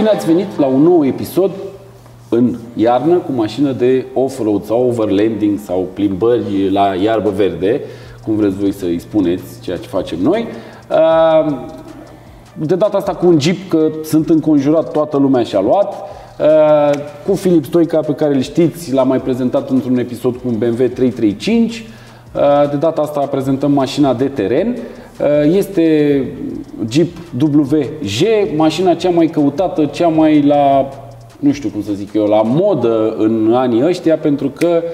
bine ați venit la un nou episod în iarnă cu mașină de off-road sau overlanding sau plimbări la iarbă verde, cum vreți voi să îi spuneți, ceea ce facem noi. De data asta cu un Jeep, că sunt înconjurat, toată lumea și-a luat. Cu Filip Stoica, pe care îl știți, l-am mai prezentat într-un episod cu un BMW 335. De data asta prezentăm mașina de teren. Este Jeep WJ, mașina cea mai căutată, cea mai la, nu știu cum să zic eu, la modă în anii ăștia, pentru că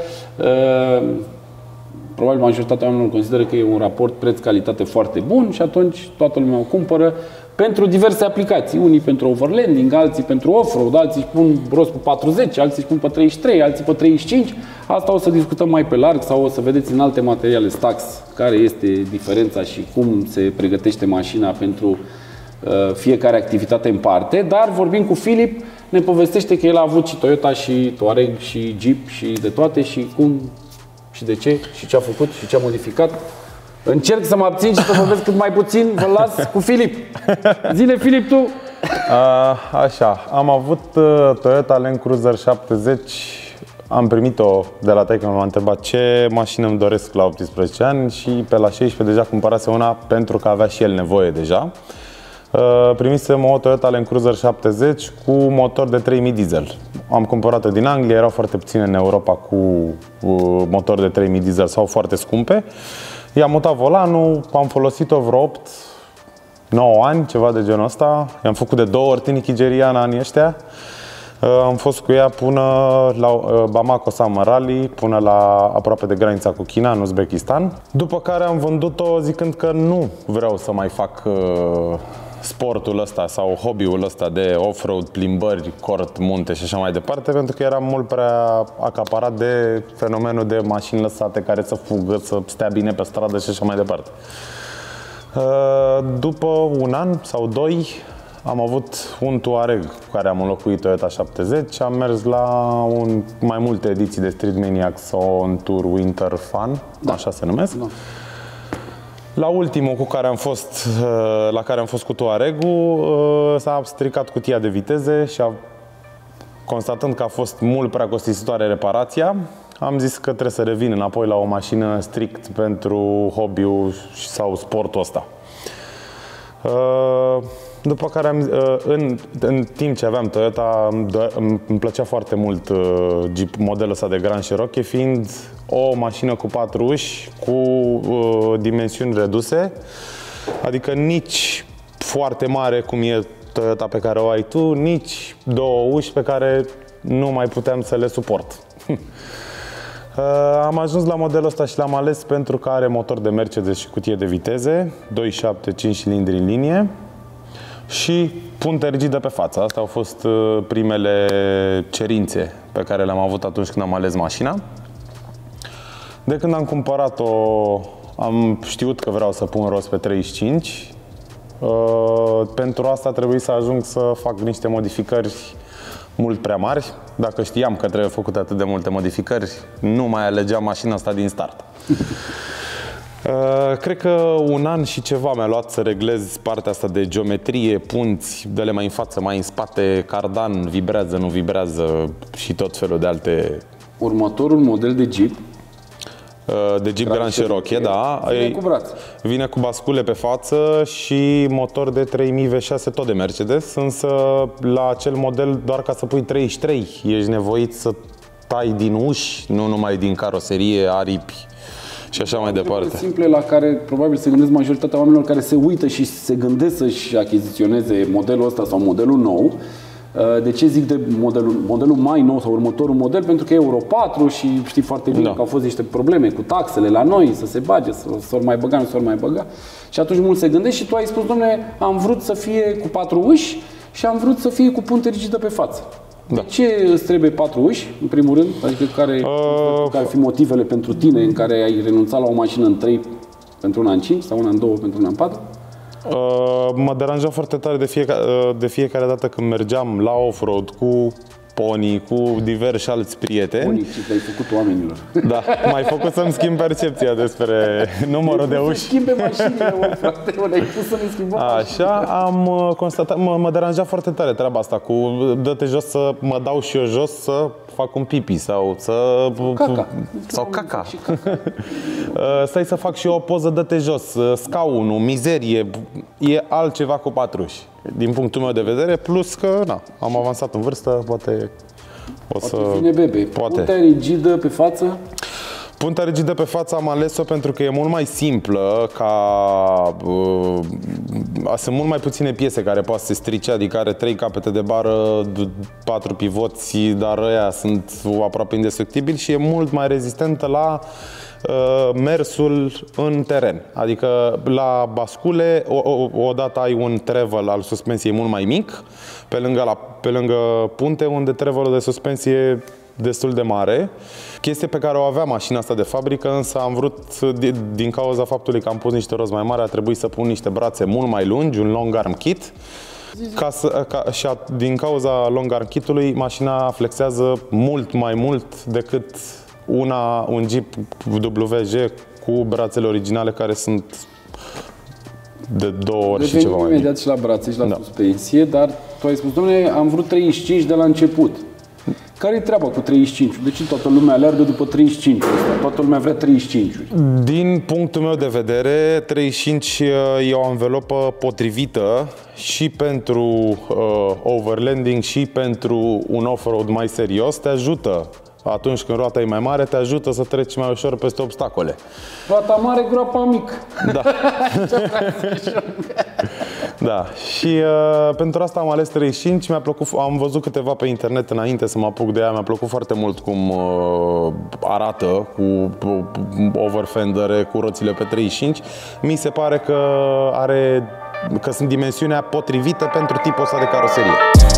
probabil majoritatea oamenilor consideră că e un raport preț-calitate foarte bun și atunci toată lumea o cumpără pentru diverse aplicații. Unii pentru overlanding, alții pentru off-road, alții își pun rost pe 40, alții își pun pe 33, alții pe 35. Asta o să discutăm mai pe larg sau o să vedeți în alte materiale Stax care este diferența și cum se pregătește mașina pentru fiecare activitate în parte. Dar vorbim cu Filip, ne povestește că el a avut și Toyota și Touareg și Jeep și de toate și cum și de ce și ce a făcut și ce a modificat. Încerc să mă abțin și să vorbesc cât mai puțin. Vă las cu Filip. Zile, Filip, tu. Așa, am avut Toyota Land Cruiser 70. Am primit-o de la taică, m-a întrebat ce mașină îmi doresc la 18 ani și pe la 16 deja cumpărase una pentru că avea și el nevoie deja. Primisem o Toyota Land Cruiser 70 cu motor de 3000 diesel. Am cumpărat-o din Anglia, erau foarte puține în Europa cu motor de 3000 diesel sau foarte scumpe. I-am mutat volanul, am folosit-o vreo 8-9 ani, ceva de genul ăsta. I-am făcut de 2 ori tinichigeria în anii ăștia. Am fost cu ea până la Bamako Summer Rally, până la aproape de granița cu China, în Uzbekistan. După care am vândut-o zicând că nu vreau să mai fac sportul ăsta sau hobby-ul ăsta de off-road, plimbări, cort, munte și așa mai departe, pentru că eram mult prea acaparat de fenomenul de mașini lăsate care să fugă, să stea bine pe stradă și așa mai departe. După un an sau 2 am avut un Touareg cu care am înlocuit Toyota 70. Am mers la mai multe ediții de Street Maniacs On Tour Winter Fun, așa se numesc. La ultimul la care am fost cu Touareg-ul, s-a stricat cutia de viteze și constatând că a fost mult prea costisitoare reparația, am zis că trebuie să revin înapoi la o mașină strict pentru hobby-ul sau sportul ăsta. După care în timp ce aveam Toyota, îmi plăcea foarte mult Jeep, modelul ăsta de Grand Cherokee, fiind o mașină cu 4 uși, cu dimensiuni reduse, adică nici foarte mare cum e Toyota pe care o ai tu, nici 2 uși pe care nu mai puteam să le suport. Am ajuns la modelul ăsta și l-am ales pentru că are motor de Mercedes și cutie de viteze, 2.7, 5 cilindri în linie și punte rigidă pe față. Astea au fost primele cerințe pe care le-am avut atunci când am ales mașina. De când am cumpărat-o, am știut că vreau să pun rost pe 35. Pentru asta trebuie să ajung să fac niște modificări mult prea mari. Dacă știam că trebuie făcute atât de multe modificări, nu mai alegeam mașina asta din start. Cred că un an și ceva mi-a luat să reglez partea asta de geometrie, punți, dele mai în față, mai în spate, cardan, vibrează, nu vibrează și tot felul de alte... Următorul model de Jeep, de Jeep Grand Cherokee, da. Vine cu braț. Vine cu bascule pe față și motor de 3000 V6 tot de Mercedes, însă la acel model, doar ca să pui 33, ești nevoit să tai din uși, nu numai din caroserie, aripi și așa mai departe. Simple la care probabil se gândesc majoritatea oamenilor care se uită și se gândesc să-și achiziționeze modelul ăsta sau modelul nou. De ce zic de modelul mai nou sau următorul model? Pentru că e Euro 4 și știi foarte bine că au fost niște probleme cu taxele la noi, să se bage, să ori mai băga, nu s-or mai băga. Și atunci mulți se gândesc și tu ai spus, dom'le, am vrut să fie cu 4 uși și am vrut să fie cu punte rigidă pe față. De ce îți trebuie 4 uși, în primul rând? Adică care ar fi motivele pentru tine în care ai renunțat la o mașină în 3 pentru una în 5 sau una în 2 pentru una în 4? Mă deranja foarte tare de fiecare dată când mergeam la off-road cu Pony, cu diversi alți prieteni. Pony, ce te-ai făcut oamenilor. Da, m-ai făcut să-mi schimb percepția despre numărul de uși. Schimbe mașinile, mă, frate, ai pus să ne schimbăm. Așa, am constatat, mă deranja foarte tare treaba asta cu dă-te jos să mă dau și eu jos să fac un pipi sau să... caca. Stai să fac și eu o poză, dă-te jos, scaunul, mizerie, e altceva cu patruși. Din punctul meu de vedere, plus că am avansat în vârstă, poate o să... Poate vine bebe. Poate. Puntea rigidă pe față? Puntea rigidă pe față am ales-o pentru că e mult mai simplă, sunt mult mai puține piese care poate să se strice, adică are 3 capete de bară, 4 pivoți, dar ăia sunt aproape indestructibili și e mult mai rezistentă la mersul în teren. Adică la bascule, odată ai un travel al suspensiei mult mai mic, pe lângă punte, unde travelul de suspensie e destul de mare. Chestie pe care o avea mașina asta de fabrică, însă am vrut, din cauza faptului că am pus niște roți mai mari, a trebuit să pun niște brațe mult mai lungi, un long arm kit. Din cauza long arm kitului, mașina flexează mult mai mult decât un Jeep WG cu brațele originale care sunt de 2 ori și ceva mai mic. Imediat și la brațe și la suspensie, dar tu ai spus, dom'le, am vrut 35 de la început. Care-i treaba cu 35? De ce toată lumea alergă după 35? Toată lumea vrea 35. Din punctul meu de vedere, 35 e o anvelopă potrivită și pentru overlanding și pentru un off-road mai serios. Te ajută atunci când roata e mai mare, te ajută să treci mai ușor peste obstacole. Roata mare, groapa mică. Da. Da. Și pentru asta am ales 35. Mi-a plăcut, am văzut câteva pe internet înainte să mă apuc de ea. Mi-a plăcut foarte mult cum arată cu overfendere, cu roțile pe 35. Mi se pare că sunt dimensiunea potrivită pentru tipul ăsta de caroserie.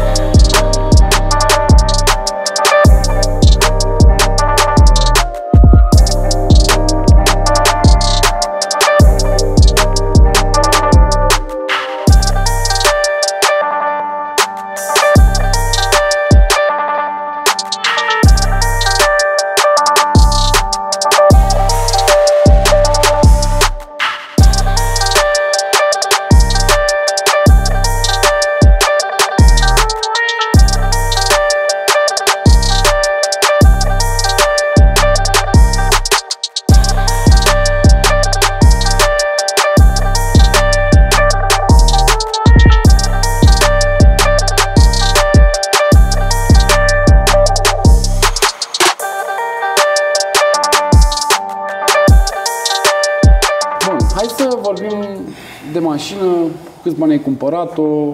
De mașină, câți bani ai cumpărat-o,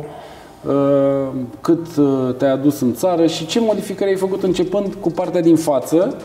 cât te-ai adus în țară și ce modificări ai făcut începând cu partea din față.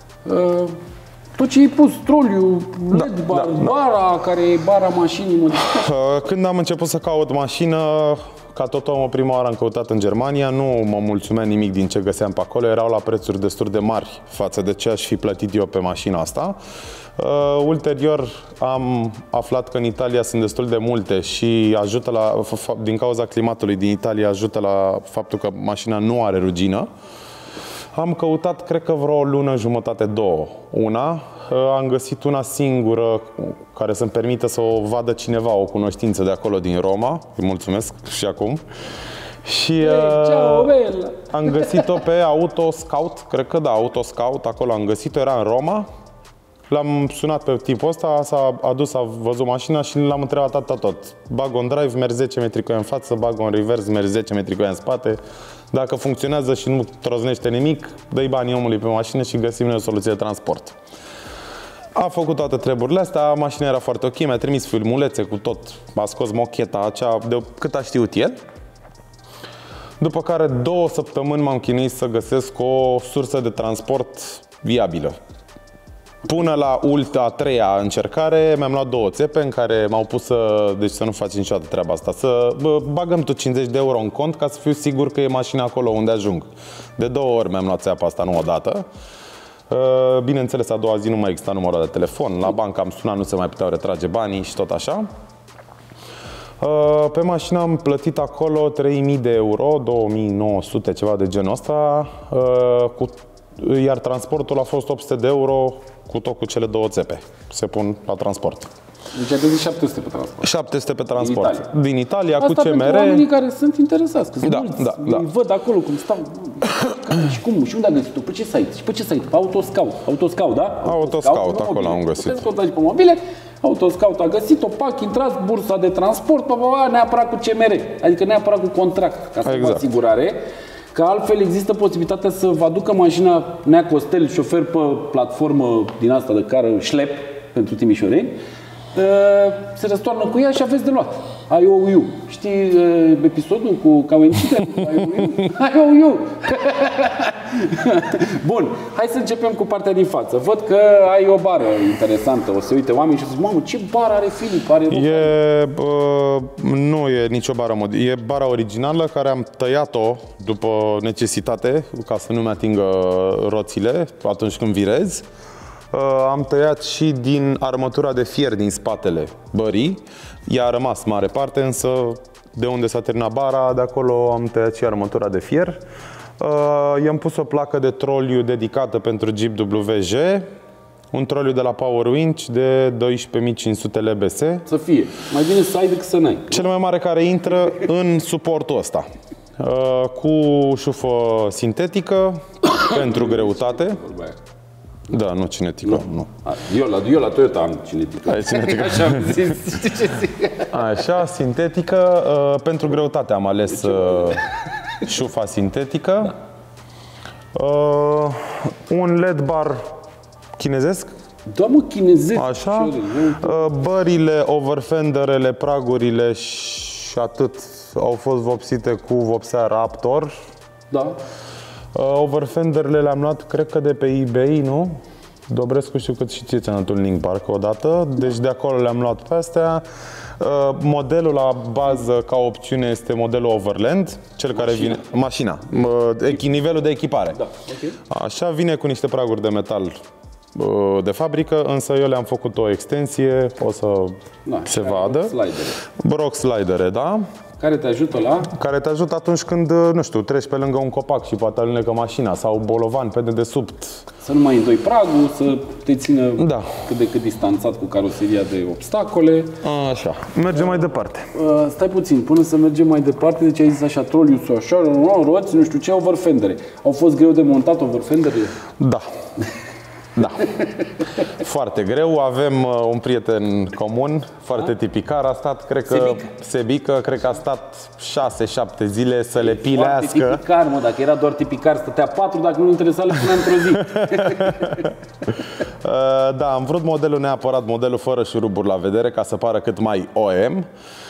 Tot ce ai pus, troliu, LED bar, bara, care e bara mașinii modificată. Când am început să caut mașină, ca tot omul, prima oară am căutat în Germania, nu mă mulțumea nimic din ce găseam pe acolo, erau la prețuri destul de mari față de ce aș fi plătit eu pe mașina asta. Ulterior am aflat că în Italia sunt destul de multe și ajută din cauza climatului din Italia, ajută la faptul că mașina nu are rugină. Am căutat, cred că vreo lună, jumătate, două. Am găsit una singură care să-mi permită să o vadă cineva, o cunoștință de acolo din Roma. Îi mulțumesc și acum. Și am găsit-o pe Autoscout, cred că da, Autoscout, acolo am găsit-o, era în Roma. L-am sunat pe tipul ăsta, s-a adus, a văzut mașina și l-am întrebat tot. Bag on drive, mergi 10 metri cu ea în față, bag on reverse, mergi 10 metri cu ea în spate. Dacă funcționează și nu troznește nimic, dă-i banii omului pe mașină și găsim noi o soluție de transport. A făcut toate treburile astea, mașina era foarte ok, mi-a trimis filmulețe cu tot, a scos mocheta aceea de cât a știut el. După care 2 săptămâni m-am chinuit să găsesc o sursă de transport viabilă. Până la a 3-a încercare mi-am luat 2 țepe în care m-au pus să nu faci niciodată treaba asta, să bagăm tot 50 de euro în cont ca să fiu sigur că e mașina acolo unde ajung. De 2 ori mi-am luat țeapa asta, nu o dată. Bineînțeles, a doua zi nu mai exista numărul de telefon, la bancă am sunat, nu se mai puteau retrage banii și tot așa. Pe mașină am plătit acolo 3.000 de euro, 2.900, ceva de genul ăsta, iar transportul a fost 800 de euro cu cele două țepe. Se pun la transport. Deci ai plătit 700 pe transport. 700 pe transport. Din Italia asta cu CMR. Pentru oamenii care sunt interesați, că da, mulți, da. îi văd acolo cum stau. Și cum? Și unde a găsit-o? Pe ce site? Și pe ce site? Pe Autoscout. Autoscout, da? Autoscout, acolo am găsit. Puteți contați pe mobile. Autoscout a găsit-o, pac, intrați, bursa de transport, neapărat cu CMR. Adică neapărat cu contract, ca să vă asigurare. Că altfel există posibilitatea să vă aducă mașina Nea Costel, șofer pe platformă din asta de cară, șlep, pentru timișoreni, se răstoarnă cu ea și aveți de luat. IOU. Știi episodul cu Cauencita? IOU. Bun, hai să începem cu partea din față. Văd că ai o bară interesantă. O să uite oamenii și o să zic, mamă, ce bară are Filip? Nu e nicio bară modernă. E bara originală care am tăiat-o după necesitate, ca să nu-mi atingă roțile atunci când virez. Am tăiat și din armătura de fier din spatele bării. Ea a rămas mare parte, însă de unde s-a terminat bara, de acolo am tăiat și armătura de fier. I-am pus o placă de troliu dedicată pentru Jeep WJ, un troliu de la Power Winch de 12.500 LBS. Să fie. Mai bine să ai decât să n-ai. Cel mai mare care intră în suportul ăsta. Cu șufă sintetică pentru greutate. Da, nu cinetică. Nu. Eu la Toyota am cinetică. Ai cinetică. Așa am zis. Știi ce zic? Așa, sintetică. Pentru greutate am ales șufa sintetică. Da. Un LED bar chinezesc. Da, mă, chinezesc. Așa. Bările, overfenderele, pragurile și atât au fost vopsite cu vopsea Raptor. Da. Overfenderele le-am luat, cred că de pe eBay, nu? Dobrescu știu că și ție ți-am dat un link parcă odată, deci de acolo le-am luat pe astea. Modelul la bază ca opțiune este modelul Overland, cel care vine... Mașina. Nivelul de echipare. Da, okay. Așa, vine cu niște praguri de metal de fabrică, însă eu le-am făcut o extensie, o să se vadă. Rock slidere, da. Care te ajută la? Care te ajută atunci când, nu știu, treci pe lângă un copac și poate alunecă mașina sau bolovan pe dedesubt. Să nu mai îndoi pragul, să te țină cât de cât distanțat cu caroseria de obstacole. Așa. Mergem mai departe. Stai puțin, până să mergem mai departe, deci ai zis așa, troliu, așa, roți, nu știu ce, overfendere. Au fost greu de montat overfenderele? Da. Da. Foarte greu. Avem un prieten comun, foarte tipicar, a stat, cred că Sebică, cred că a stat 6-7 zile să le pilească. Foarte tipicar, mă, dacă era doar tipicar, stătea 4, dacă nu interesa, le punea într-o zi. Da, am vrut modelul neapărat, modelul fără șuruburi la vedere, ca să pară cât mai OM.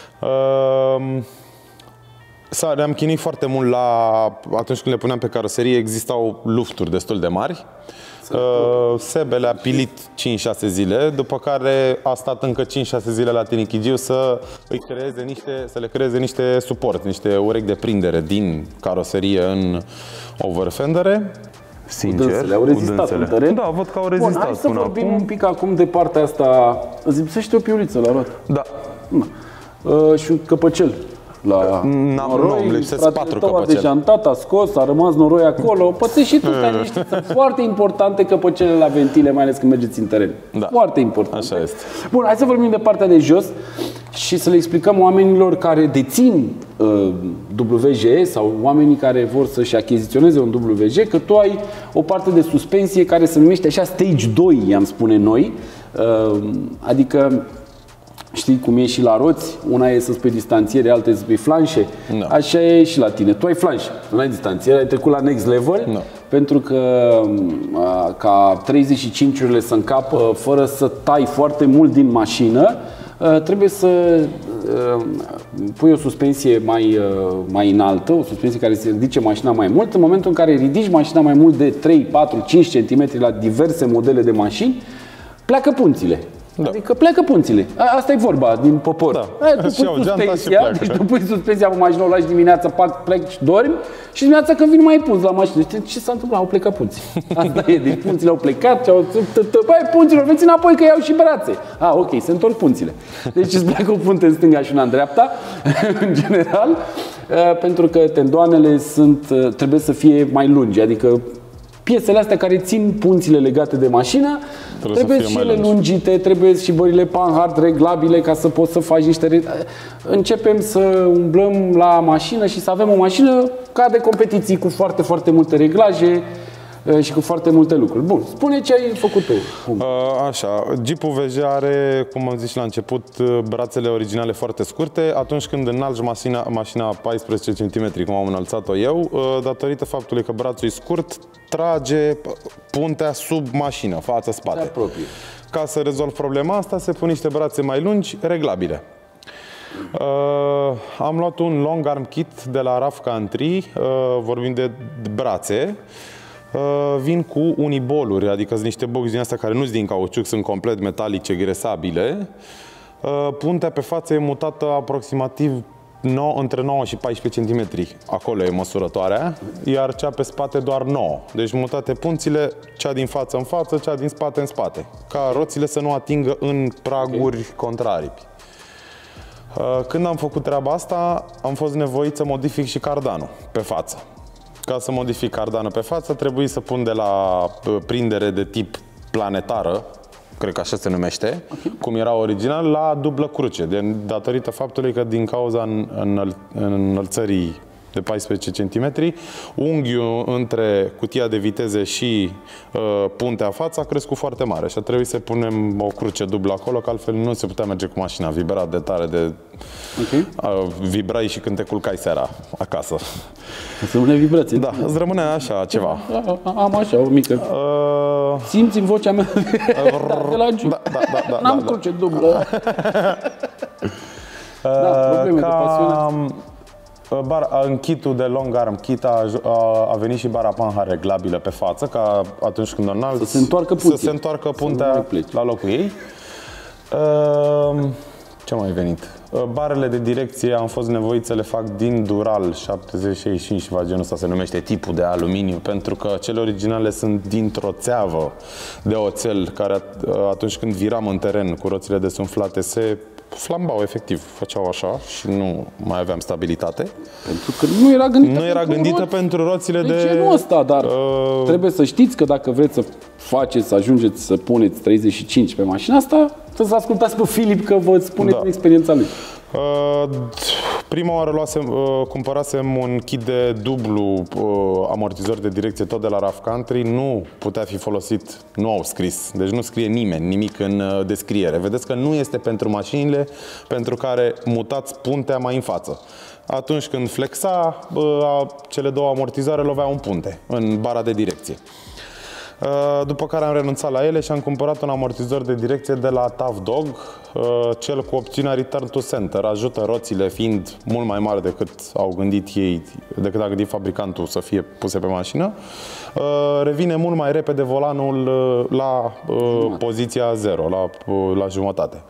Ne-am chinuit foarte mult atunci când le puneam pe caroserie, existau lufturi destul de mari. Sebe le-a pilit 5-6 zile, după care a stat încă 5-6 zile la tinichigiu să le creeze niște suport, niște urechi de prindere din caroserie în overfendere. Sincer, le-au rezistat în teren. Da, văd că au rezistat. Bun, hai să vorbim un pic acum de partea asta. Îți lipsește o piuliță la rot. Da. Și un căpăcel. La noroi, îmi lipsesc 4 căpăcele. Dejantat, a scos, a rămas noroi acolo. Pățești și tu, stai liniștit. Sunt foarte importante căpăcele la ventile, mai ales când mergeți în teren. Da. Foarte important. Așa este. Bun, hai să vorbim de partea de jos și să le explicăm oamenilor care dețin WJ sau oamenii care vor să-și achiziționeze un WJ că tu ai o parte de suspensie care se numește așa Stage 2, i-am spune noi. Adică știi cum e și la roți, una e să spui distanțiere, alta e să spui flanșe. No. Așa e și la tine. Tu ai flanșe, nu ai distanțiere, ai trecut la next level, pentru că ca 35-urile să încapă fără să tai foarte mult din mașină, trebuie să pui o suspensie mai înaltă, o suspensie care se ridice mașina mai mult. În momentul în care ridici mașina mai mult de 3, 4, 5 cm la diverse modele de mașini, pleacă punțile. Da. Adică pleacă punțile. Asta e vorba din popor. Da. Tu pui suspensia, deci tu pui suspensia pe mașină, o lași dimineața, pac, plec și dormi și dimineața când vin mai punți la mașină. Ce s-a întâmplat? Au plecat punții. Asta e, deci punțile au plecat și au... Băi, punților, veniți înapoi că iau și brațe. Ok, se întorc punțile. Deci îți pleacă o punte în stânga și una în dreapta, în general, pentru că tendoanele trebuie să fie mai lungi, adică piesele astea care țin punțile legate de mașină trebuie și ele lungite, trebuie și bările panhard reglabile ca să poți să faci niște... Începem să umblăm la mașină și să avem o mașină ca de competiții cu foarte, foarte multe reglaje și cu foarte multe lucruri. Bun, spune ce ai făcut tu. Așa, Jeep-ul VJ are, cum am zis și la început, brațele originale foarte scurte. Atunci când înalți mașina 14 cm, cum am înălțat-o eu, datorită faptului că brațul e scurt, trage puntea sub mașină, față-spate. Ca să rezolv problema asta, se pun niște brațe mai lungi, reglabile. Am luat un long arm kit de la RAV Country, vorbim de brațe. Vin cu uniboluri, adică sunt niște boxe din astea care nu sunt din cauciuc, sunt complet metalice, gresabile. Puntea pe față e mutată aproximativ între 9 și 14 cm. Acolo e măsurătoarea, iar cea pe spate doar 9. Deci mutate punțile, cea din față în față, cea din spate în spate, ca roțile să nu atingă în praguri contrarii. Când am făcut treaba asta, am fost nevoit să modific și cardanul pe față. Ca să modific cardanul pe față, trebuie să pun de la prindere de tip planetară, cred că așa se numește, cum era original, la dublă cruce, datorită faptului că din cauza înălțării de 14 cm, unghiul între cutia de viteze și puntea față a crescut foarte mare și a trebuit să punem o cruce dublă acolo, că altfel nu se putea merge cu mașina, vibra de tare, vibrai și când te culcai seara acasă. Îți rămâne vibrație. Da, îți rămâne așa ceva. Am așa, o mică. Simți în vocea mea de la Jeep. N-am cruce dublă. Probleme de pasiune. În kitul de long arm kit a venit și bara panhard reglabilă pe față, ca atunci când o înalți, să se întoarcă puntea la locul ei. Ce mai venit? Barele de direcție am fost nevoit să le fac din Dural 7065, ceva genul ăsta se numește, tipul de aluminiu, pentru că cele originale sunt dintr-o țeavă de oțel care atunci când viram în teren cu roțile desumflate se flambau efectiv, făceau așa și nu mai aveam stabilitate. Pentru că nu era gândită, pentru roțile de genul ăsta, dar trebuie să știți că dacă vreți să faceți, să ajungeți să puneți 35 pe mașina asta, trebuie să ascultați pe Filip că vă spune din experiența lui. Prima oară cumpărasem un kit de dublu amortizor de direcție tot de la RAV Country, nu putea fi folosit, nu au scris, deci nu scrie nimeni nimic în descriere. Vedeți că nu este pentru mașinile pentru care mutați puntea mai în față. Atunci când flexa, cele două amortizoare loveau în punte, în bara de direcție. După care am renunțat la ele și am cumpărat un amortizor de direcție de la Tough Dog, cel cu opțiunea Return to Center. Ajută roțile, fiind mult mai mari decât au gândit ei, decât a gândit fabricantul să fie puse pe mașină. Revine mult mai repede volanul la poziția 0, la jumătate.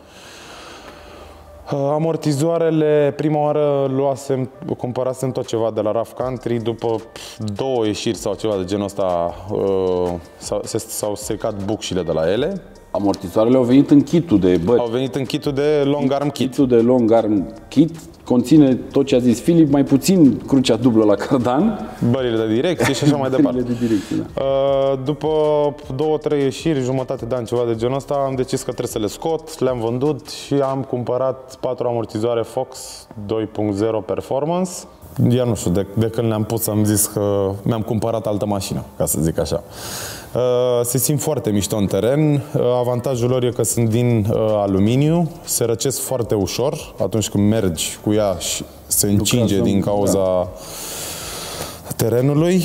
Amortizoarele, prima oară cumpărasem tot ceva de la RAV Country, după 2 ieșiri sau ceva de genul ăsta s-au secat bucșile de la ele. Amortizoarele au venit în kitul de bări. Au venit în kitul de long arm kit. Kitul de long arm kit conține tot ce a zis Filip, mai puțin crucea dublă la cardan. Bările de direcție și așa mai departe. De direcție, da. După 2-3 ieșiri, jumătate de an, ceva de genul ăsta, am decis că trebuie să le scot, le-am vândut și am cumpărat 4 amortizoare Fox 2.0 Performance. Iar nu știu, de când le-am pus am zis că mi-am cumpărat altă mașină, ca să zic așa. Se simt foarte mișto în teren. Avantajul lor e că sunt din aluminiu, se răcesc foarte ușor atunci când mergi cu ea și se încinge din cauza terenului.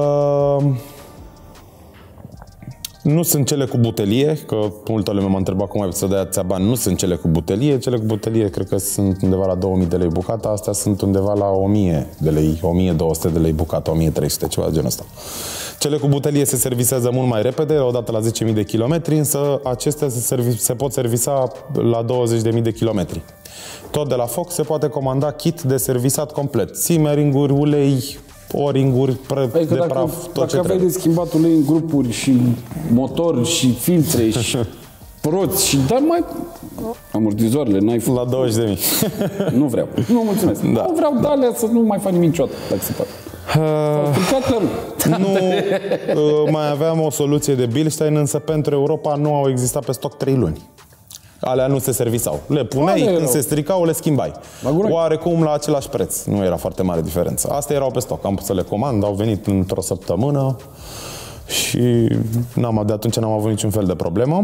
Nu sunt cele cu butelie, că multă lume m-a întrebat cum ai să dai atâția bani. Nu sunt cele cu butelie. Cele cu butelie cred că sunt undeva la 2000 de lei bucata. Astea sunt undeva la 1000 de lei, 1200 de lei bucata, 1300, ceva de genul ăsta. Cele cu butelie se servisează mult mai repede, odată la 10.000 de kilometri, însă acestea se pot servisa la 20.000 de kilometri. Tot de la foc se poate comanda kit de servisat complet. Simmering-uri, ulei, o-ring-uri, de praf, tot ce trebuie. Dacă aveai de schimbat ulei în grupuri și motor și filtre și roți și dar mai amortizoarele, n-ai la 20.000. Nu vreau. Nu, mulțumesc. Da. Nu vreau de alea să nu mai fac nimic niciodată, dacă se poate. Nu, mai aveam o soluție de Bilstein, însă pentru Europa nu au existat pe stoc 3 luni. Alea nu se servisau. Le puneai, când se stricau, le schimbai. Oarecum la același preț. Nu era foarte mare diferență. Astea erau pe stoc. Am pus să le comand, au venit într-o săptămână și de atunci n-am avut niciun fel de problemă.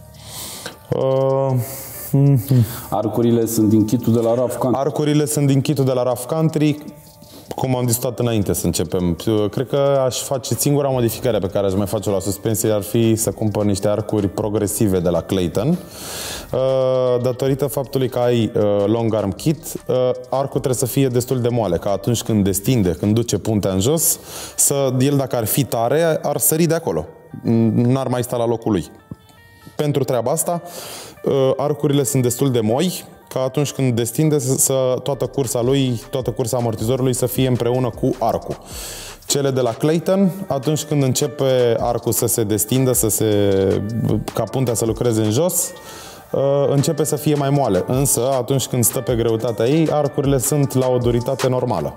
Arcurile sunt din kitul de la Rough Country. Arcurile sunt din kitul de la Rough Country. Cum am discutat înainte să începem, cred că aș face singura modificare pe care aș mai face-o la suspensie ar fi să cumpăr niște arcuri progresive de la Clayton. Datorită faptului că ai long arm kit, arcul trebuie să fie destul de moale, ca atunci când destinde, când duce puntea în jos, el dacă ar fi tare, ar sări de acolo. N-ar mai sta la locul lui. Pentru treaba asta, arcurile sunt destul de moi, ca atunci când destinde toată cursa amortizorului să fie împreună cu arcul. Cele de la Clayton, atunci când începe arcul să se destindă, ca puntea să lucreze în jos, începe să fie mai moale. Însă, atunci când stă pe greutatea ei, arcurile sunt la o duritate normală.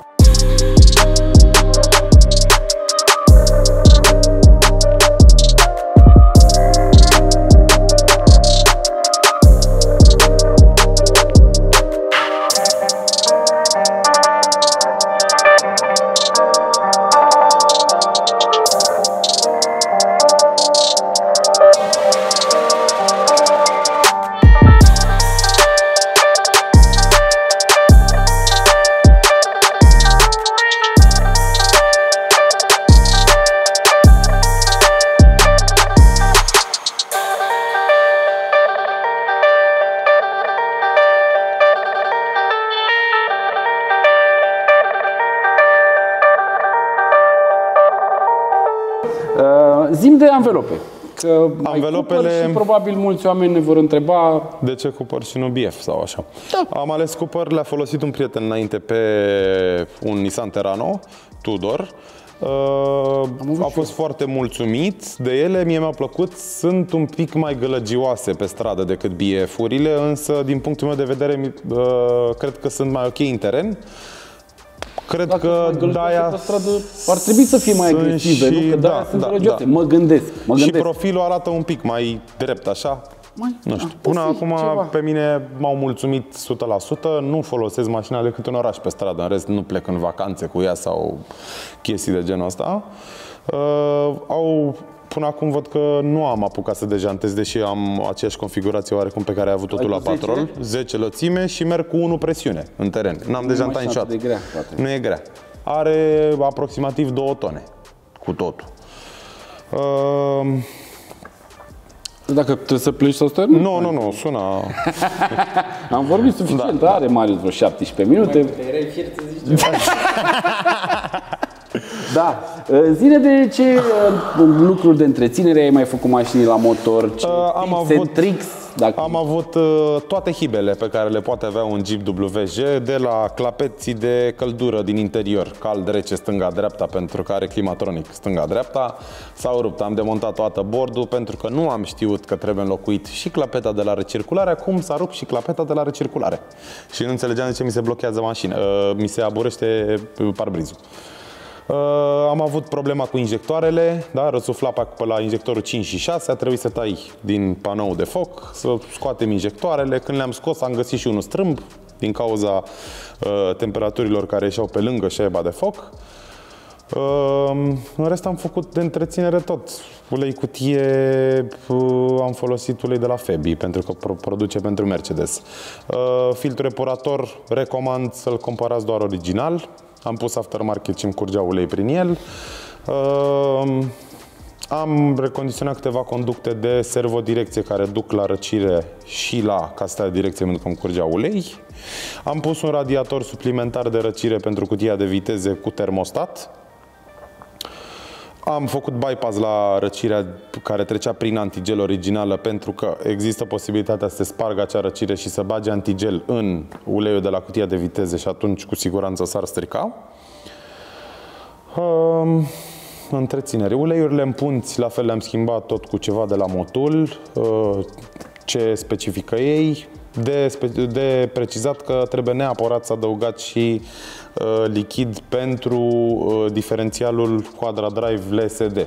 Zi-mi de anvelope. Că Anvelopele... și probabil mulți oameni ne vor întreba de ce cumpăr și nu BF sau așa. Da. Am ales Cooper, le-a folosit un prieten înainte pe un Nissan Terrano Tudor. A fost foarte mulțumit de ele, mie mi-a plăcut. Sunt un pic mai gălăgioase pe stradă decât BF-urile, însă din punctul meu de vedere cred că sunt mai ok în teren. Cred că de-aia ar trebui să fie mai agresive, nu? Că de-aia sunt gălăgioase. Mă gândesc. Și profilul arată un pic mai drept, așa. Nu știu. Până acum pe mine m-au mulțumit 100%. Nu folosesc mașina decât în oraș pe stradă. În rest nu plec în vacanțe cu ea sau chestii de genul ăsta. Până acum văd că nu am apucat să dejantez, deși am aceeași configurație oarecum pe care ai avut-o tu la Patrol. 10 lățime și merg cu 1 presiune în teren. N-am dejantat niciodată. Nu e grea. Are aproximativ 2 tone cu totul. Dacă trebuie să pleci sau stai? Nu, sună... Am vorbit suficient, da. Are Marius vreo 17 minute. Erai fiert să zici ceva. Da. Zine de ce lucruri de întreținere ai mai făcut mașini la motor? Ce tricks? Am avut toate hibele pe care le poate avea un Jeep WJ, de la clapeții de căldură din interior, cald-rece, stânga-dreapta, pentru că are climatronic stânga-dreapta. S-au rupt, am demontat toată bordul pentru că nu am știut că trebuie înlocuit și clapeta de la recirculare, acum s-a rupt și clapeta de la recirculare. Și nu înțelegeam de ce mi se blochează mașina, mi se aburește parbrizul. Am avut problema cu injectoarele, da? Răsufla pe la injectorul 5 și 6, a trebuit să tai din panoul de foc, să scoatem injectoarele. Când le-am scos, am găsit și unul strâmb din cauza temperaturilor care ieșeau pe lângă șaiba de foc. În rest am făcut de întreținere tot. Ulei cutie, am folosit ulei de la Febi pentru că produce pentru Mercedes. Filtrul epurator, recomand să-l cumpărați doar original. Am pus aftermarket și îmi curgea ulei prin el. Am recondiționat câteva conducte de servodirecție care duc la răcire și la castea de direcție pentru că îmi curgea ulei. Am pus un radiator suplimentar de răcire pentru cutia de viteze cu termostat. Am făcut bypass la răcirea care trecea prin antigel originală pentru că există posibilitatea să se spargă acea răcire și să bage antigel în uleiul de la cutia de viteze și atunci cu siguranță s-ar strica. Întreținere. Uleiurile în punți, la fel le-am schimbat tot cu ceva de la Motul, ce specifică ei. De precizat că trebuie neapărat să adăugați și lichid pentru diferențialul Quadra Drive LSD.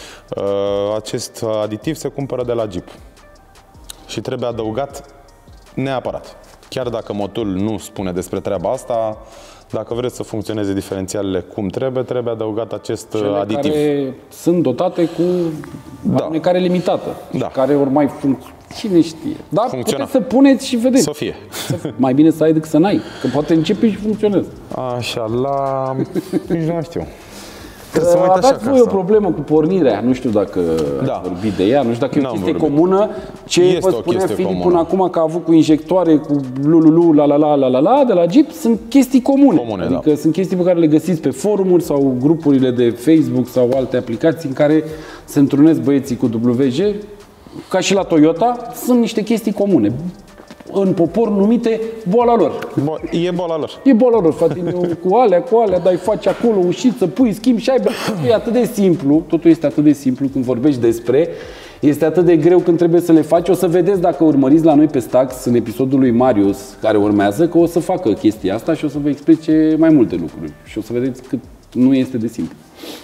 Acest aditiv se cumpără de la Jeep și trebuie adăugat neapărat. Chiar dacă Motul nu spune despre treaba asta, dacă vreți să funcționeze diferențialele cum trebuie adăugat acest aditiv. Care sunt dotate cu aplicare limitată, care ori mai cine știe. Dar puteți să puneți și vedeți. Să fie. Mai bine să ai decât să n-ai, că poate începe și funcționează. Așa, nici nu știu. Aveați voi o problemă cu pornirea, nu știu dacă ați vorbit de ea, nu știu dacă e o chestie comună. Ce vă spunea Filip până acum că a avut cu injectoare, cu lululu, la de la Jeep, sunt chestii comune. Adică sunt chestii pe care le găsiți pe forumuri sau grupurile de Facebook sau alte aplicații în care se întrunesc băieții cu WJ, ca și la Toyota, sunt niște chestii comune. În popor numite boala lor. E boala lor. E boala lor, frate, cu alea, dai, faci acolo ușiță, pui, schimbi și ai. E atât de simplu, totul este atât de simplu când vorbești despre, este atât de greu când trebuie să le faci. O să vedeți dacă urmăriți la noi pe Stax, în episodul lui Marius, care urmează, că o să facă chestia asta și o să vă explice mai multe lucruri. Și o să vedeți cât nu este de simplu.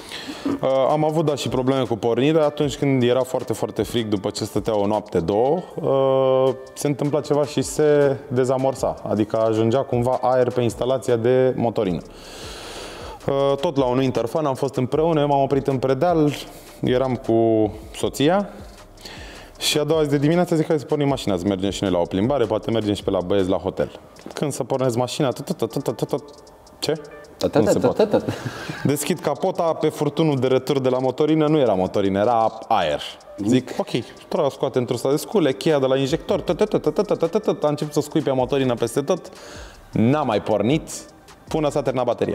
Am avut și probleme cu pornirea atunci când era foarte, foarte frig după ce stătea o noapte, două. Se întâmpla ceva și se dezamorsa, adică ajungea cumva aer pe instalația de motorină. Tot la un interfan am fost împreună, m-am oprit în predeal, eram cu soția și a doua zi de dimineață zic, hai să pornim mașina, să mergem și noi la o plimbare, poate mergem și pe la băieți la hotel. Când să pornesc mașina, ce? Nu se poate. Deschid capota, pe furtunul de retur de la motorină nu era motorină, era aer. Zic, ok, trebuie să scoatem trusa de scule, cheia de la injector, a început să scuipe motorină peste tot, n-a mai pornit până s-a terminat bateria.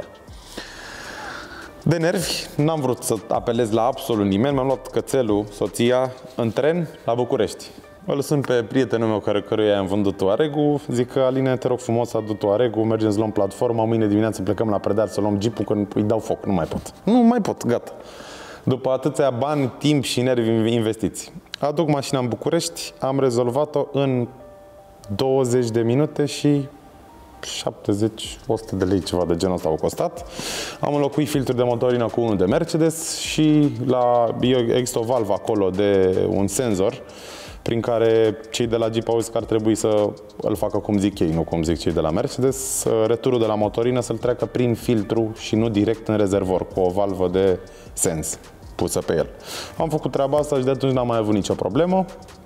De nervi, n-am vrut să apelez la absolut nimeni, mi-am luat cățelul, soția, în tren la București. Îl sunt pe prietenul meu căruia i-am vândut Tuareg-ul, zic că Aline, te rog frumos, adu Tuareg-ul, mergem să luăm platforma, mâine dimineață plecăm la Predeal să luăm Jeep-ul, că îi dau foc, nu mai pot. Nu mai pot, gata. După atâția bani, timp și nervi investiți. Aduc mașina în București, am rezolvat-o în 20 de minute și 70-100 de lei, ceva de genul ăsta au costat. Am înlocuit filtrul de motorină cu unul de Mercedes și există o valvă acolo de un senzor prin care cei de la Jeep au zis că ar trebui să îl facă cum zic ei, nu cum zic cei de la Mercedes, returul de la motorină să-l treacă prin filtru și nu direct în rezervor, cu o valvă de sens pusă pe el. Am făcut treaba asta și de atunci n-am mai avut nicio problemă.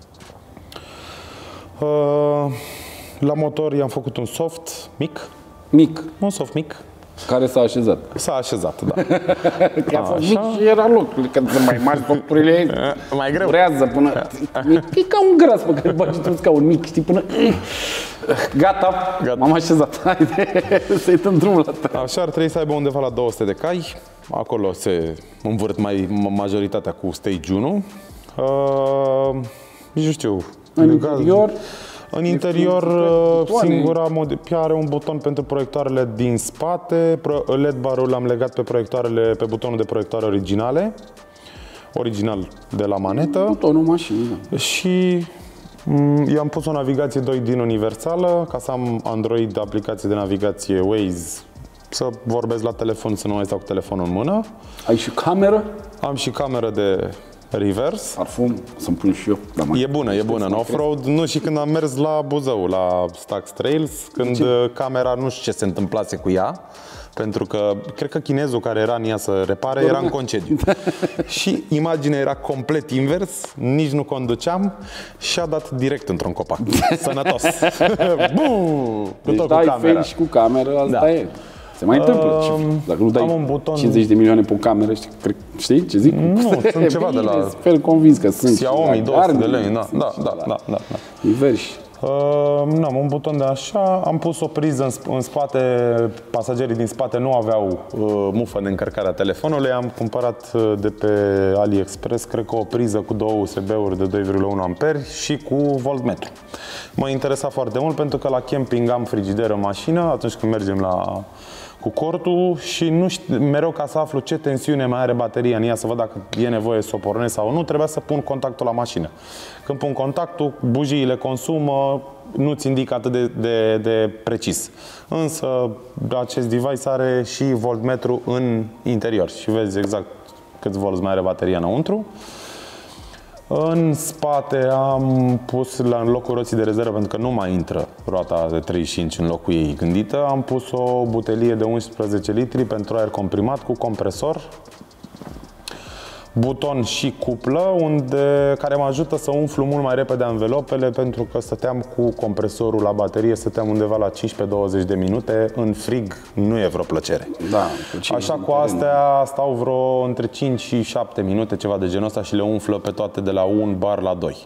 La motor i-am făcut un soft mic. Un soft mic. Care s-a așezat. S-a așezat, da. Că a fost mic și era loc. Când sunt mai mari, softurile mai greu. Durează până... E ca un gras pe care bagi tu ca un mic, știi, până... Gata. M-am așezat. Haide să-i dăm drumul la ta. Așa ar trebui să aibă undeva la 200 de cai. Acolo se învârt majoritatea cu Stage 1. Nici nu știu. În interior... În interior, singura are un buton pentru proiectoarele din spate. LED bar-ul l-am legat pe butonul de proiectoare original de la manetă. Butonul mașinii, da. Și i-am pus o navigație 2 din universală, ca să am Android, aplicație de navigație Waze, să vorbesc la telefon, să nu mai stau cu telefonul în mână. Ai și cameră? Am și cameră de reverse. Parfum, să-mi pun și eu. E bună în off-road. Nu, și când am mers la Buzău, la Stax Trails, când camera nu știu ce se întâmplase cu ea, pentru că cred că chinezul care era în ea să repare era în concediu. Și imaginea era complet invers, nici nu conduceam și a dat direct într-un copac. Sănătos. Deci dai fail și cu camera, asta e. Se mai întâmplă. Dacă nu dai 50 de milioane pe o cameră, știi ce zic? Nu, sunt ceva de la... Sunt fel convins că sunt. Xiaomi, 200 de lei, da. Diversi. Am un buton de așa, am pus o priză în spate, pasagerii din spate nu aveau mufă de încărcare a telefonului, am cumpărat de pe AliExpress, cred că o priză cu două USB-uri de 2,1 amperi și cu voltmetru. Mă interesa foarte mult pentru că la camping am frigider în mașină atunci când mergem cu cortul și nu știu, mereu ca să aflu ce tensiune mai are bateria în ea, să văd dacă e nevoie să o pornesc sau nu, trebuia să pun contactul la mașină. Când pun contactul, bujiile consumă, nu-ți indică atât de precis. Însă acest device are și voltmetru în interior și vezi exact câți volți mai are bateria înăuntru. În spate am pus în locul roții de rezervă, pentru că nu mai intră roata de 35 în locul ei gândită, am pus o butelie de 11 litri pentru aer comprimat cu compresor, buton și cuplă care mă ajută să umflu mult mai repede anvelopele, pentru că stăteam cu compresorul la baterie, stăteam undeva la 15-20 de minute, în frig nu e vreo plăcere. Da, așa cu astea stau vreo între 5 și 7 minute, ceva de genul ăsta, și le umflă pe toate de la 1 bar la 2.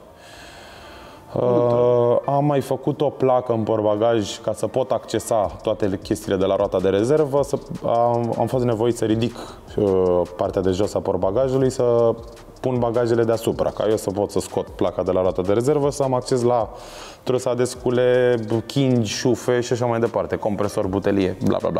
Am mai făcut o placă în portbagaj ca să pot accesa toate chestiile de la roata de rezervă. Am fost nevoit să ridic partea de jos a portbagajului, să pun bagajele deasupra, ca eu să pot să scot placa de la roata de rezervă, să am acces la trusa de scule, chingi, șufe și așa mai departe, compresor, butelie, bla bla bla.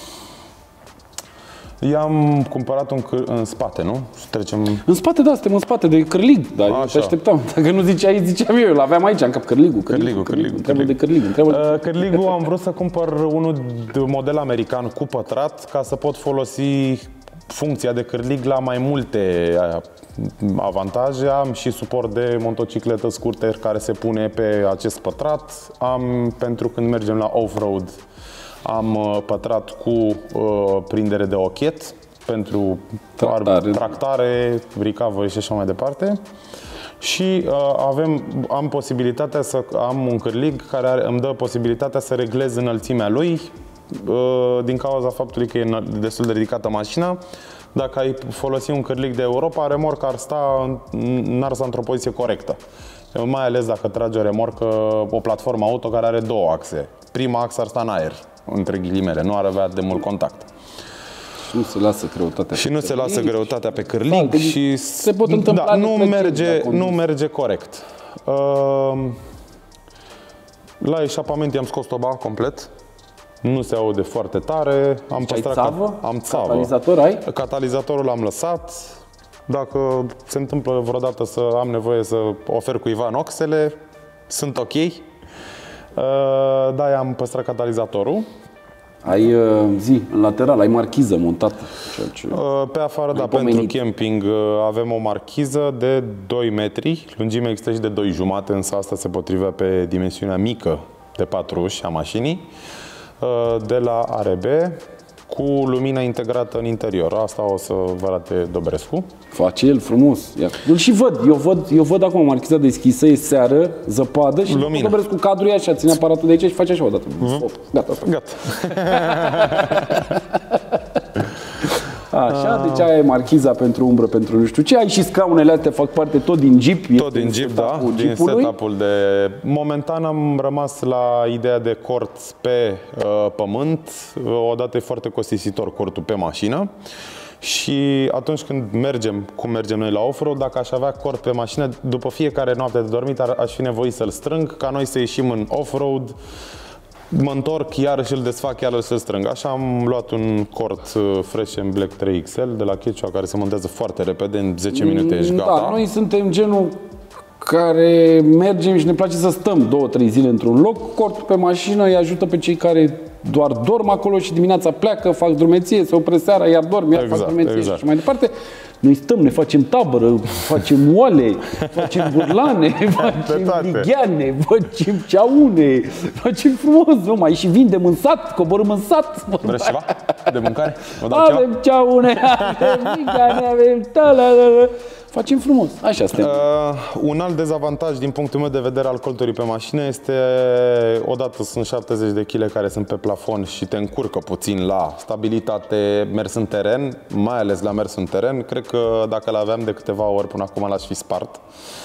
I-am cumpărat în spate, nu? Trecem... În spate, da, suntem în spate de cârlig, dar eu te așteptam. Dacă nu ziceai, ziceam eu, l-aveam aici, în cap cârligul. Întreabă de cârlig. Cârligul am vrut să cumpăr unul de model american cu pătrat, ca să pot folosi funcția de cârlig la mai multe avantaje. Am și suport de motocicletă scooter care se pune pe acest pătrat. Am, pentru când mergem la off-road, am pătrat cu prindere de ochet pentru tractare, recovery și așa mai departe. Și am posibilitatea să am un cârlig care îmi dă posibilitatea să reglez înălțimea lui din cauza faptului că e destul de ridicată mașina. Dacă ai folosi un cârlig de Europa, remorca n-ar sta într-o poziție corectă. Mai ales dacă trage o remorcă, o platformă auto care are două axe. Prima axă ar sta în aer, între ghilimele, nu ar avea de mult contact. Și nu se lasă greutatea. Și nu se lasă greutatea pe cârlig și se pot întâmpla nu merge corect. La eșapament i-am scos toba complet. Nu se aude foarte tare. Am păstrat am țavă. Catalizator ai? Catalizatorul l-am lăsat. Dacă se întâmplă vreodată să am nevoie să ofer cuiva noxele, sunt ok. Da, am păstrat catalizatorul. Ai în lateral, ai marchiză montată. Pe afară, da, pentru camping avem o marchiză de 2 metri, lungime extrem de 2,5, însă asta se potrivea pe dimensiunea mică de 4 uși a mașinii, de la ARB, cu lumină integrată în interior. Asta o să vă arate Dobrescu. Face el frumos. Îl și văd. Eu văd acum marchiza deschisă, e seară, zăpadă și Dobrescu cadrul așa, ține aparatul de aici și face așa o dată. Gata. Așa, deci aia e marchiza pentru umbră, pentru nu știu ce. Ai și scaunele astea, fac parte tot din Jeep. Tot din Jeep, da, din setup-ul de... Momentan am rămas la ideea de cort pe pământ. Odată e foarte costisitor cortul pe mașină. Și atunci când cum mergem noi la off-road, dacă aș avea cort pe mașină, după fiecare noapte de dormit aș fi nevoit să-l strâng, ca noi să ieșim în off-road, mă întorc, iarăși îl desfac, iarăși să-l strâng. Așa am luat un cort Fresh Black 3XL de la Quechua, care se montează foarte repede, în 10 minute ești gata. Da, noi suntem genul care mergem și ne place să stăm 2-3 zile într-un loc. Cortul pe mașină îi ajută pe cei care doar dorm acolo și dimineața pleacă, fac drumeție, se opresc seara, iar dorm, iar fac drumeție și mai departe. Noi stăm, ne facem tabără, facem oale, facem burlane, facem ligheane, facem ceaune, facem frumos, nu mai și vindem în sat, coborâm în sat. Vreți ceva de mâncare? Avem ceaune, avem ligheane, avem talalala. Facem frumos, așa suntem. Un alt dezavantaj din punctul meu de vedere al colturii pe mașină este, odată sunt 70 de kg care sunt pe plafon și te încurcă puțin la stabilitate, mers în teren, mai ales la mers în teren. Cred că dacă l-aveam de câteva ori până acum l-aș fi spart.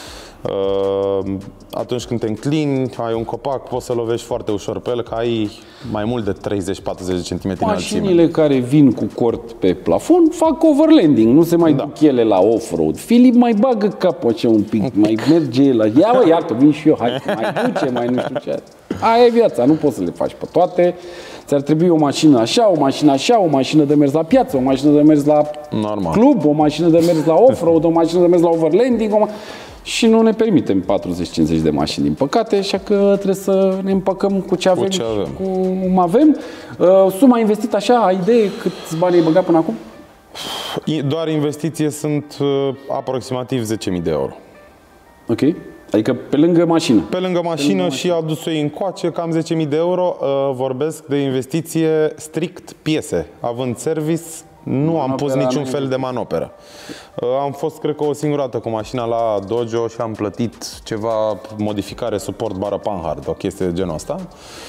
Atunci când te înclini, ai un copac, poți să lovești foarte ușor pe el, că ai mai mult de 30-40 de cm înălțime. Mașinile care vin cu cort pe plafon fac overlanding, nu se mai duc ele la off-road. Filip mai bagă capul așa un pic, mai merge el la... Ia că vin și eu, hai, mai duce, mai nu știu ce. Aia e viața, nu poți să le faci pe toate. Ți-ar trebui o mașină așa, o mașină așa, o mașină de mers la piață, o mașină de mers la club, o mașină de mers la off-road, o mașină de mers la overlanding, și nu ne permitem 40-50 de mașini, din păcate, așa că trebuie să ne împăcăm cu ce avem, cum avem. Suma investită așa, ai idee câți bani ai băgat până acum? Doar investiție sunt aproximativ 10.000 de euro. Ok. Adică pe lângă mașină. Pe lângă mașină și adus-o încoace, cam 10.000 de euro. Vorbesc de investiție strict piese. Având service, nu am pus niciun fel de manoperă. Am fost, cred că, o singură dată cu mașina la Dojo și am plătit ceva modificare, suport, bară panhard, o chestie de genul ăsta.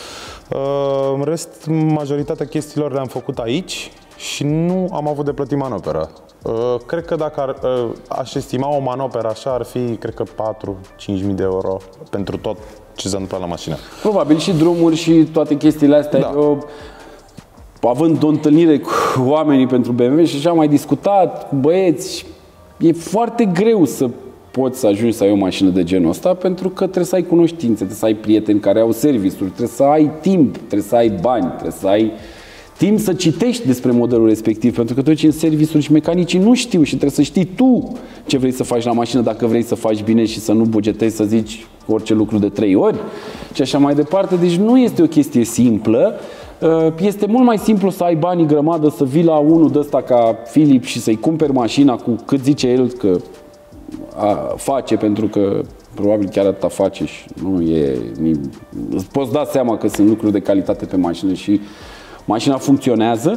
În rest, majoritatea chestiilor le-am făcut aici și nu am avut de plătit manoperă. Cred că dacă aș estima o manoperă așa, ar fi, cred că 4-5.000 de euro pentru tot ce se întâmplă la mașină. Probabil și drumuri și toate chestiile astea. Da. Eu, având o întâlnire cu oamenii pentru BMW și așa am mai discutat cu băieți, e foarte greu să poți să ajungi să ai o mașină de genul ăsta, pentru că trebuie să ai cunoștințe, trebuie să ai prieteni care au serviciuri, trebuie să ai timp, trebuie să ai bani, trebuie să ai timp să citești despre modelul respectiv, pentru că tu în serviciuri și mecanicii nu știu și trebuie să știi tu ce vrei să faci la mașină, dacă vrei să faci bine și să nu bugetezi, să zici orice lucru de 3 ori și așa mai departe. Deci nu este o chestie simplă. Este mult mai simplu să ai banii grămadă, să vii la unul de ăsta ca Filip și să-i cumperi mașina cu cât zice el că face, pentru că probabil chiar atâta face și nu e... Îți poți da seama că sunt lucruri de calitate pe mașină și mașina funcționează.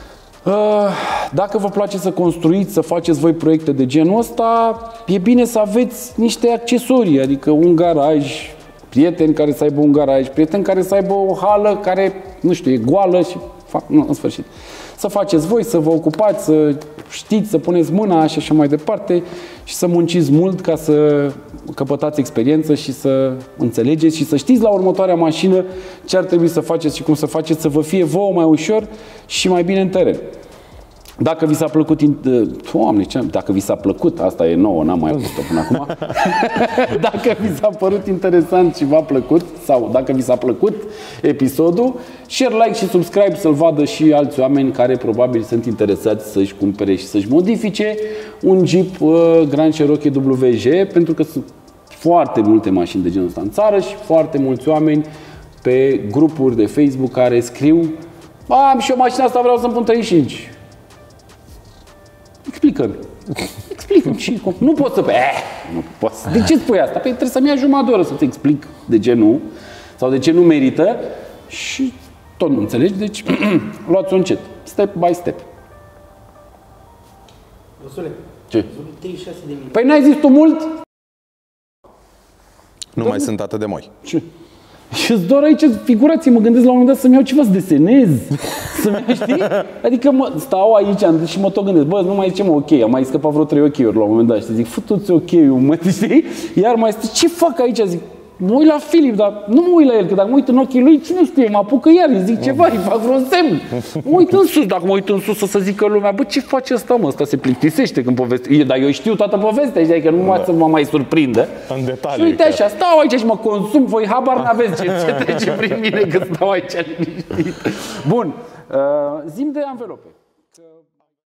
Dacă vă place să construiți, să faceți voi proiecte de genul ăsta, e bine să aveți niște accesorii, adică un garaj, prieteni care să aibă un garaj, prieteni care să aibă o hală care, nu știu, e goală și în sfârșit. Să faceți voi, să vă ocupați, să știți, să puneți mâna și așa mai departe și să munciți mult ca să căpătați experiență și să înțelegeți și să știți la următoarea mașină ce ar trebui să faceți și cum să faceți, să vă fie vouă mai ușor și mai bine în teren. Dacă vi s-a plăcut, dacă vi s-a plăcut, asta e nouă, n-am mai avut-o până acum. Dacă vi s-a părut interesant și v-a plăcut, sau dacă vi s-a plăcut episodul, share, like și subscribe să-l vadă și alți oameni care probabil sunt interesați să-și cumpere și să-și modifice un Jeep Grand Cherokee WJ, pentru că sunt foarte multe mașini de genul ăsta în țară și foarte mulți oameni pe grupuri de Facebook care scriu: am și eu mașina asta, vreau să-mi pun 35. Explică-mi și cum. Nu pot să... nu pot. De ce spui asta? Păi trebuie să-mi ia jumătate de oră să-ți explic de ce nu sau de ce nu merită și tot nu înțelegi, deci luați-o încet, step by step. Răsule, ce? 36.000. Păi n-ai zis tu mult? Nu mai sunt atât de moi. Ce? Și doar aici figurație, mă gândesc la un moment dat să-mi iau ceva să desenez. Să-mi iau, știi? Adică stau aici și mă tot gândesc, bă, nu mai zicem ok, am mai scăpat vreo 3 ok-uri la un moment dat și zic, fă-tu-ți ok-ul, mă, știi? Iar mai stai, ce fac aici? Zic, mă uit la Filip, dar nu mă uit la el, că dacă mă uit în ochii lui, cine știe, mă apucă iar, îi zic ceva, îi fac vreun semn. Mă uit în sus, dacă mă uit în sus o să zică lumea, bă, ce face ăsta, mă, ăsta se plictisește când povestește. Dar eu știu toată povestea, adică nu mai să mă mai surprindă. În detalii. Și uite așa, stau aici și mă consum, voi habar n-aveți ce trece prin mine când stau aici liniștit. Bun, zi-mi de anvelope.